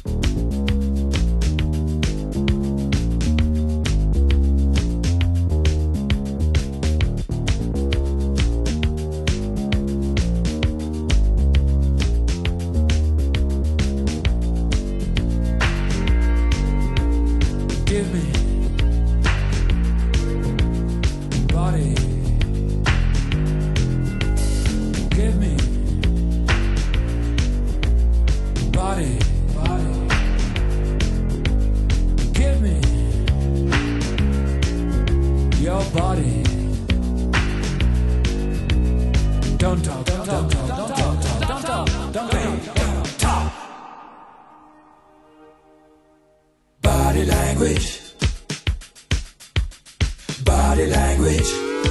Give me body. Give me body. Give me your body. Don't talk, don't talk, don't talk, don't talk, don't talk. Body language. Body language.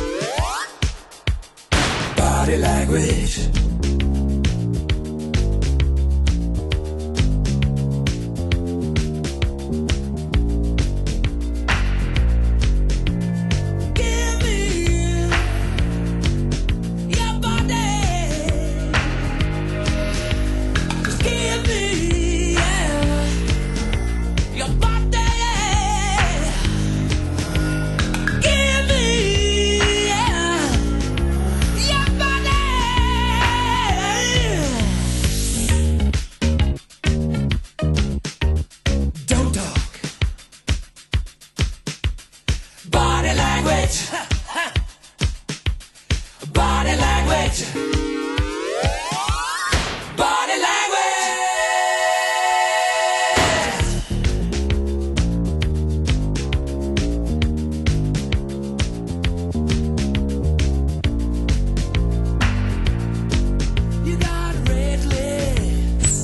Body language. Give me your body. Just give me your body. Give me your body. Don't talk. Body language. Body language. Body language. You got red lips,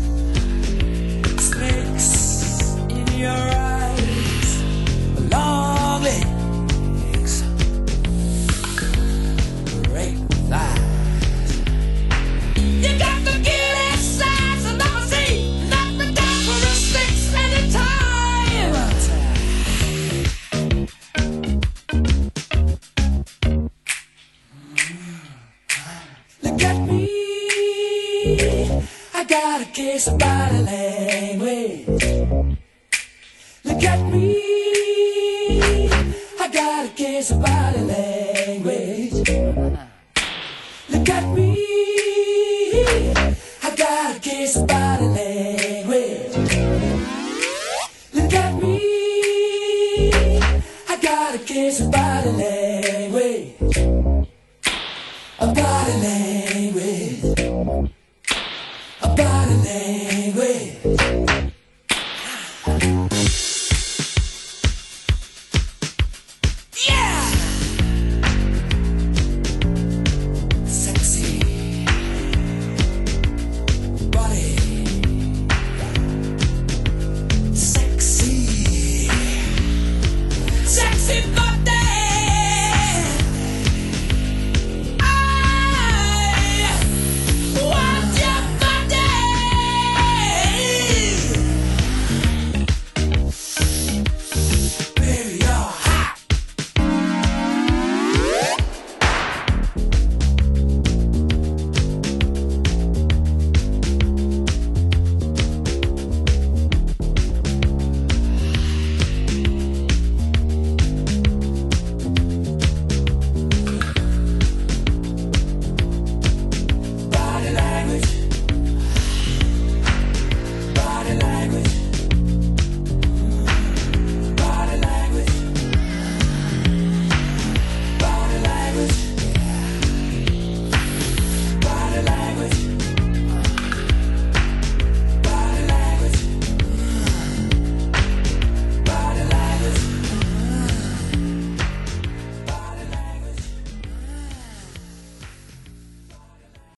snakes in your eyes, long legs, great thighs. You got the cutest size I've ever seen. Not the characteristics anytime. Look at me, I got a case of body language. Look at me, I got a case of body language.